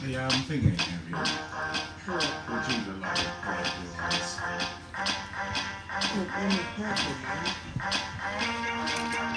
Yeah, I'm thinking of you. What? Would you the light of your eyes? Oh, I'm a purple, man.